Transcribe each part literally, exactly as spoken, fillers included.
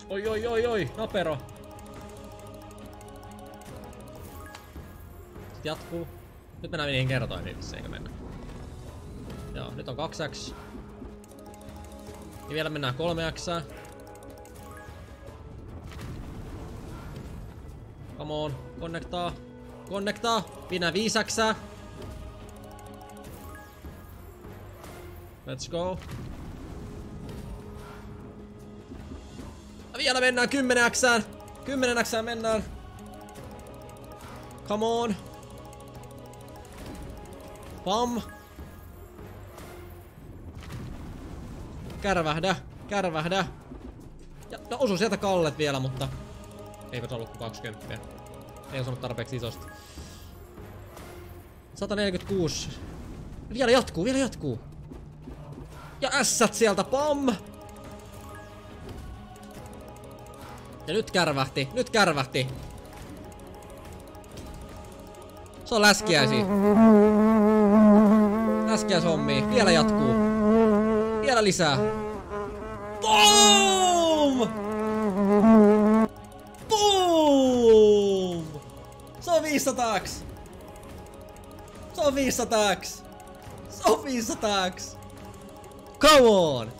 Oi oi oi oi, napero. Sitten jatkuu. Nyt mennään niihin kertoimiin missä eikö mennä. Joo, nyt on kaksi X. Ja vielä mennään kolme X. Come on, connectaa. Connectaa. Mennään viisi X. Let's go. Ja vielä mennään kymmenen X. kymmenen X mennään. Come on. Pam. Kärvähdä, kärvähdä. Ja no osu sieltä Kallet vielä, mutta eipä se ollut kuin kaksikymmentä. Ei osannut tarpeeksi isosti. sata neljäkymmentäkuusi. Vielä jatkuu, vielä jatkuu. Ja ässät sieltä, pam! Ja nyt kärvähti, nyt kärvähti. Se on läskiäisiä. Läskiäishommia, vielä jatkuu. Vielä lisää. Boom! Boom! Se on viisisataa X. Se on viisisataa X. Se on viisisataa X. Come on!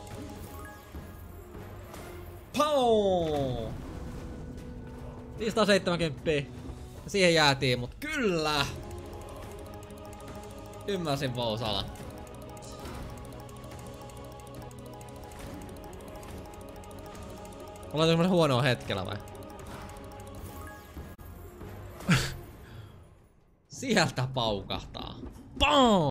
Pow! viisisataaseitsemänkymmentä. Ja siihen jäätiin, mut kyllä! Ymmärsin Vousala. Ollaan semmonen huonoa hetkellä vai? Sieltä paukahtaa. Pam!